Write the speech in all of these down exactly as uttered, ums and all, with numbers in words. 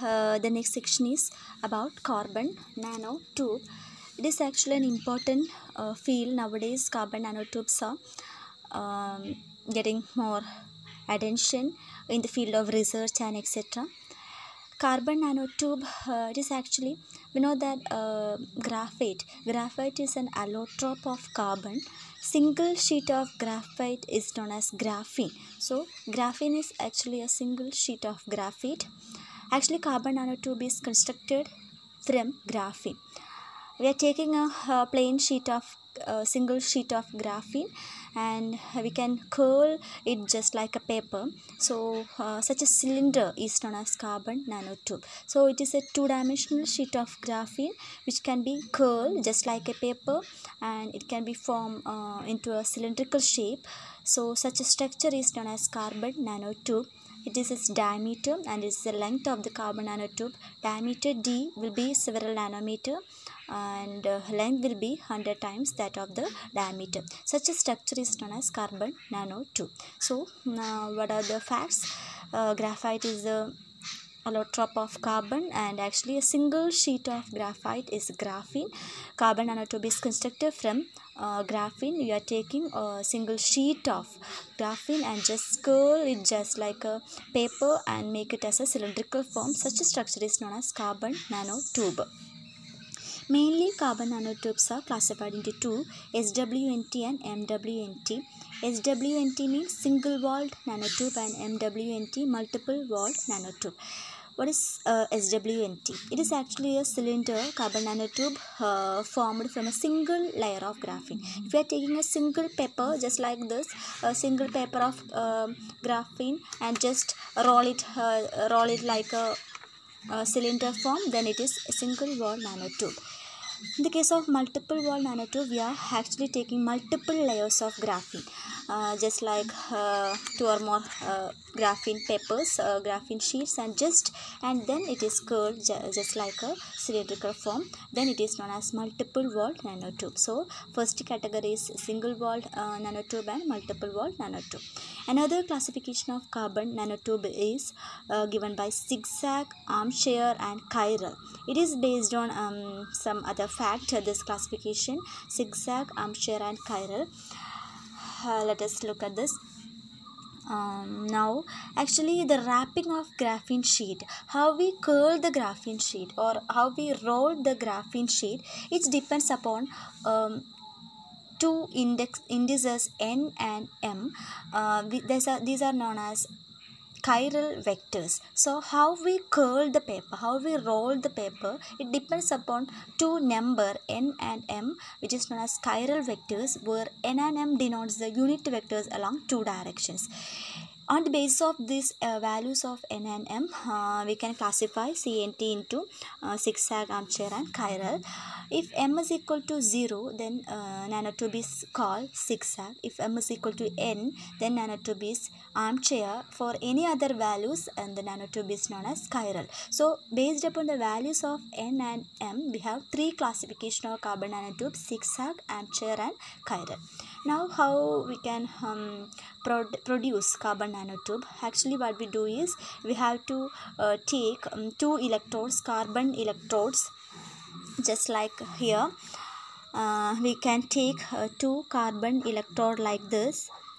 uh, the next section is about carbon nanotube. It is actually an important uh, field nowadays. Carbon nanotubes are um, getting more attention in the field of research and et cetera. Carbon nanotube, uh, it is actually, we know that uh, graphite, graphite is an allotrope of carbon. Single sheet of graphite is known as graphene. So graphene is actually a single sheet of graphite. Actually, carbon nanotube is constructed from graphene. We are taking a, a plain sheet of a single sheet of graphene and we can curl it just like a paper. So uh, such a cylinder is known as carbon nanotube. So it is a two-dimensional sheet of graphene which can be curled just like a paper and it can be formed uh, into a cylindrical shape. So such a structure is known as carbon nanotube. It is its diameter and it is the length of the carbon nanotube. Diameter D will be several nanometer and uh, length will be one hundred times that of the diameter. Such a structure is known as carbon nanotube. So now what are the facts? Uh, graphite is a allotrope of carbon and actually a single sheet of graphite is graphene. Carbon nanotube is constructed from uh, graphene. We are taking a single sheet of graphene and just curl it just like a paper and make it as a cylindrical form. Such a structure is known as carbon nanotube. Mainly carbon nanotubes are classified into two, S W N T and M W N T. S W N T means single walled nanotube and M W N T multiple walled nanotube. What is uh, S W N T? It is actually a cylinder carbon nanotube uh, formed from a single layer of graphene. If we are taking a single paper just like this, a single paper of uh, graphene and just roll it, uh, roll it like a Uh, cylinder form, then it is a single wall nanotube. In the case of multiple wall nanotube, we are actually taking multiple layers of graphene, uh, just like uh, two or more uh, graphene papers, uh, graphene sheets, and just and then it is curled just like a cylindrical form. Then it is known as multiple wall nanotube. So first category is single wall uh, nanotube and multiple wall nanotube. Another classification of carbon nanotube is uh, given by Zigzag, Armchair, and Chiral. It is based on um, some other fact, uh, this classification, Zigzag, Armchair, and Chiral. Uh, let us look at this. Um, now actually the wrapping of graphene sheet, how we curl the graphene sheet or how we roll the graphene sheet, it depends upon um, two index indices N and M. Uh, we, these, are, these are known as chiral vectors. So how we curl the paper, how we roll the paper, it depends upon two number N and M, which is known as chiral vectors, where N and M denotes the unit vectors along two directions. On the basis of these uh, values of N and M, uh, we can classify C N T into uh, Zigzag, Armchair, and Chiral. If M is equal to zero, then uh, nanotube is called Zigzag. If M is equal to N, then nanotube is Armchair. For any other values, and the nanotube is known as Chiral. So based upon the values of N and M, we have three classification of carbon nanotubes: Zigzag, Armchair, and Chiral. Now how we can um, prod produce carbon nanotube? Actually what we do is we have to uh, take um, two electrodes, carbon electrodes, just like here. Uh, we can take uh, two carbon electrode like this,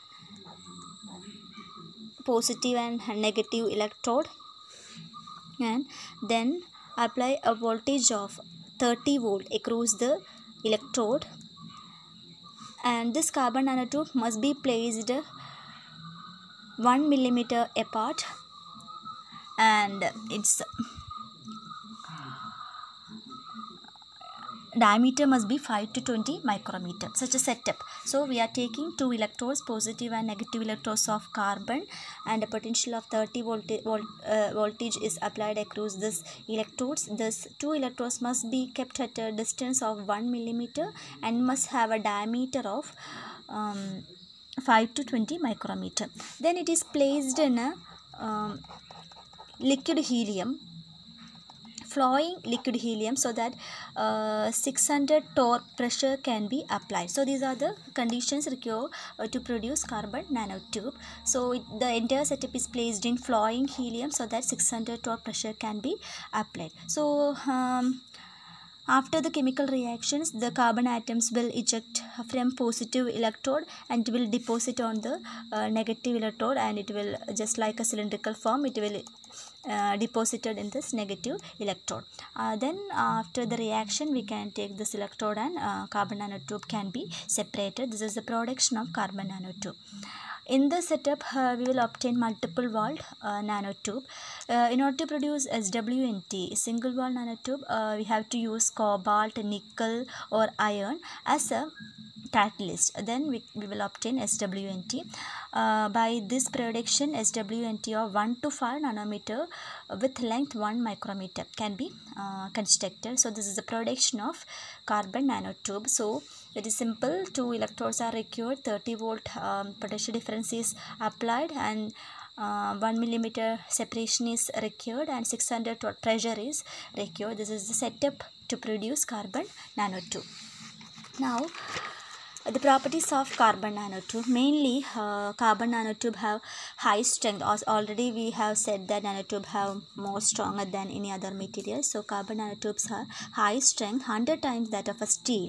positive and negative electrode, and then apply a voltage of thirty volt across the electrode, and this carbon nanotube must be placed one millimeter apart and its diameter must be five to twenty micrometer. Such a setup. So we are taking two electrodes, positive and negative electrodes of carbon, and a potential of thirty volt, volt uh, voltage is applied across this electrodes. This two electrodes must be kept at a distance of one millimeter and must have a diameter of um, five to twenty micrometer. Then it is placed in a um, liquid helium flowing liquid helium so that uh, six hundred torr pressure can be applied. So these are the conditions required uh, to produce carbon nanotube. So it, the entire setup is placed in flowing helium so that six hundred torr pressure can be applied. So um, after the chemical reactions, the carbon atoms will eject from positive electrode and will deposit on the uh, negative electrode, and it will, just like a cylindrical form, it will uh, deposited in this negative electrode. Uh, then after the reaction, we can take this electrode and uh, carbon nanotube can be separated. This is the production of carbon nanotube. In the setup, uh, we will obtain multiple walled uh, nanotube. Uh, in order to produce S W N T, single wall nanotube, uh, we have to use cobalt, nickel or iron as a catalyst. Then we, we will obtain S W N T. Uh, by this production, S W N T of one to five nanometer with length one micrometer can be uh, constructed. So this is the production of carbon nanotube. So it is simple. Two electrodes are required, thirty volt um, potential difference is applied, and uh, one millimeter separation is required, and six hundred watt pressure is required. This is the setup to produce carbon nanotube. Now, the properties of carbon nanotube. Mainly, uh, carbon nanotube have high strength. As already we have said that nanotube have more stronger than any other material. So carbon nanotubes have high strength, one hundred times that of a steel.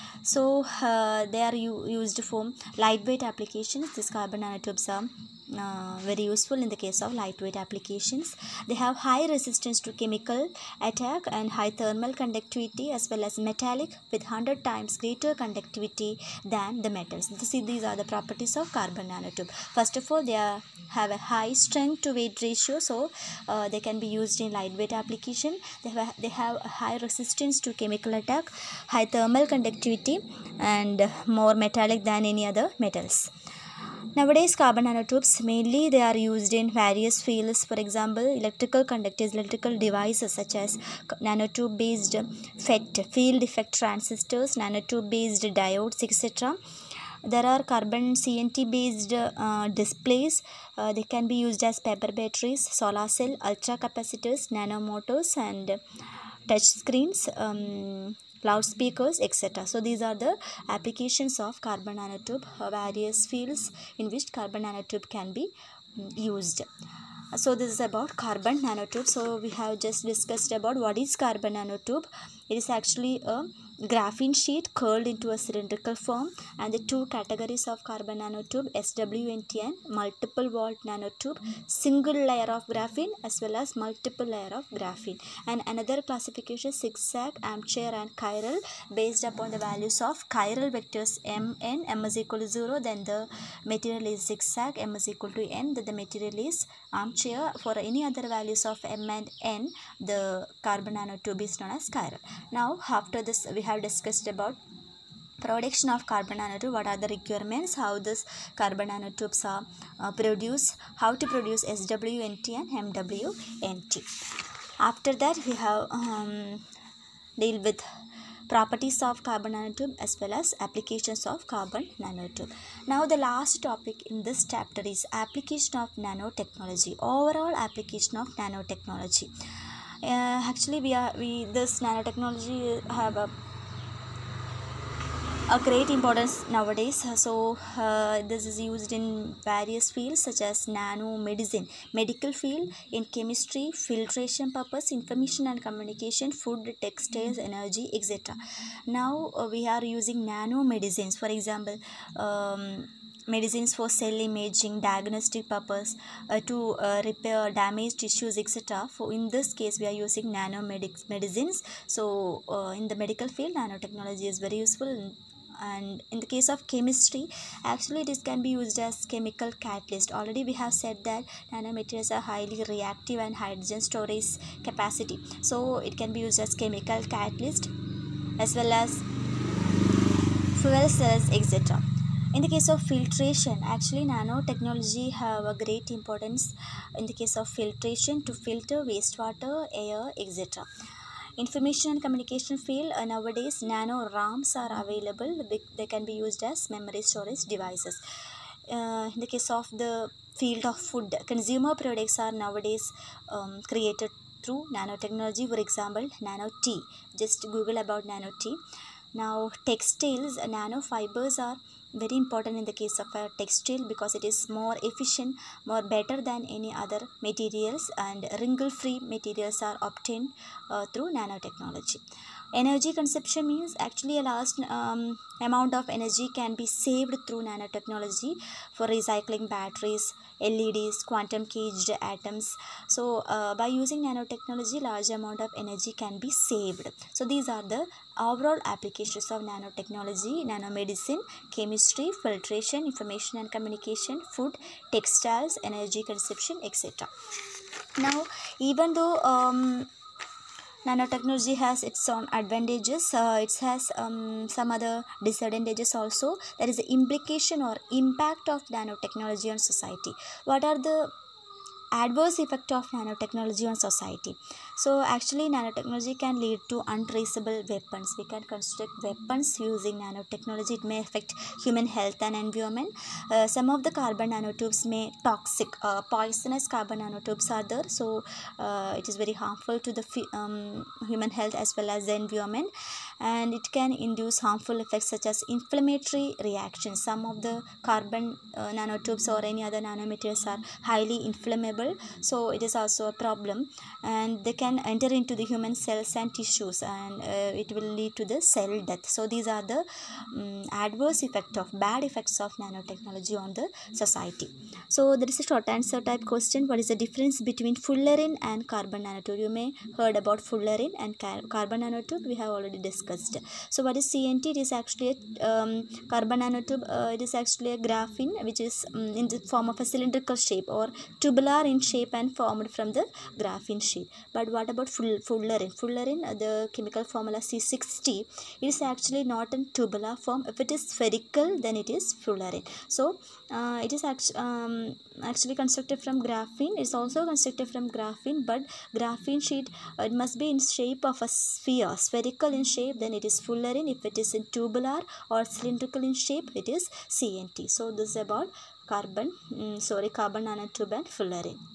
So uh, they are used for lightweight applications. These carbon nanotubes are uh, very useful in the case of lightweight applications. They have high resistance to chemical attack and high thermal conductivity, as well as metallic with one hundred times greater conductivity than the metals. See, these are the properties of carbon nanotube. First of all, they are, have a high strength to weight ratio, so uh, they can be used in lightweight application. They have, they have a high resistance to chemical attack, high thermal conductivity, and more metallic than any other metals. Nowadays, carbon nanotubes, mainly they are used in various fields. For example, electrical conductors, electrical devices such as nanotube based F E T, field effect transistors, nanotube based diodes, et cetera. There are carbon C N T based uh, displays. Uh, they can be used as paper batteries, solar cell, ultra capacitors, nanomotors, and touch screens, um, loudspeakers, et cetera. So these are the applications of carbon nanotube, uh, various fields in which carbon nanotube can be um, used. So this is about carbon nanotube. So we have just discussed about what is carbon nanotube. It is actually a graphene sheet curled into a cylindrical form, and the two categories of carbon nanotube, S W N T and multiple walled nanotube, single layer of graphene as well as multiple layer of graphene, and another classification zigzag, armchair and chiral, based upon the values of chiral vectors m, n, m is equal to zero, then the material is zigzag, m is equal to n, then the material is armchair. For any other values of m and n, the carbon nanotube is known as chiral. Now after this, we have discussed about production of carbon nanotube, what are the requirements, how this carbon nanotubes are uh, produced, how to produce S W N T and M W N T. After that, we have um, deal with properties of carbon nanotube as well as applications of carbon nanotube. Now the last topic in this chapter is application of nanotechnology, overall application of nanotechnology. Uh, actually, we are we this nanotechnology have a a great importance nowadays. So uh, this is used in various fields such as nanomedicine, medical field, in chemistry, filtration purpose, information and communication, food, textiles, energy, et cetera. Now uh, we are using nanomedicines. For example, um, medicines for cell imaging, diagnostic purpose, uh, to uh, repair damaged tissues, et cetera. For in this case, we are using nanomedicines. So uh, in the medical field, nanotechnology is very useful. And in the case of chemistry, actually it is can be used as chemical catalyst. Already we have said that nanomaterials are highly reactive and hydrogen storage capacity, so it can be used as chemical catalyst as well as fuel cells, et cetera. In the case of filtration, actually nanotechnology have a great importance in the case of filtration to filter wastewater, air, et cetera. Information and communication field, uh, nowadays nano RAMs are available. They can be used as memory storage devices. Uh, in the case of the field of food, consumer products are nowadays um, created through nanotechnology. For example, nano tea. Just Google about nano tea. Now textiles, uh, nanofibers are very important in the case of a textile because it is more efficient, more better than any other materials, and wrinkle free materials are obtained uh, through nanotechnology. Energy consumption means actually a large um, amount of energy can be saved through nanotechnology for recycling batteries, L E Ds, quantum caged atoms. So uh, by using nanotechnology, large amount of energy can be saved. So these are the overall applications of nanotechnology: nanomedicine, chemistry, filtration, information and communication, food, textiles, energy consumption, et cetera. Now, even though um, nanotechnology has its own advantages, uh, it has um, some other disadvantages also. There is the implication or impact of nanotechnology on society. What are the adverse effect of nanotechnology on society? So actually nanotechnology can lead to untraceable weapons. We can construct weapons using nanotechnology. It may affect human health and environment. Uh, some of the carbon nanotubes may toxic, uh, poisonous carbon nanotubes are there. So uh, it is very harmful to the um, human health as well as the environment, and it can induce harmful effects such as inflammatory reactions. Some of the carbon uh, nanotubes or any other nanomaterials are highly inflammable, so it is also a problem, and they can enter into the human cells and tissues, and uh, it will lead to the cell death. So these are the um, adverse effect of bad effects of nanotechnology on the society. So there is a short answer type question: what is the difference between fullerene and carbon nanotube? You may heard about fullerene and car carbon nanotube. We have already discussed. So what is C N T? It is actually a um, carbon nanotube. Uh, it is actually a graphene which is um, in the form of a cylindrical shape or tubular in shape and formed from the graphene sheet. But what about full, fullerene? Fullerene, uh, the chemical formula C sixty, it is actually not in tubular form. If it is spherical, then it is fullerene. So uh, it is actually um, actually constructed from graphene. It's also constructed from graphene, but graphene sheet, uh, it must be in shape of a sphere, spherical in shape, then it is fullerene. If it is in tubular or cylindrical in shape, it is C N T. So this is about carbon, um, sorry, carbon nanotube and fullerene.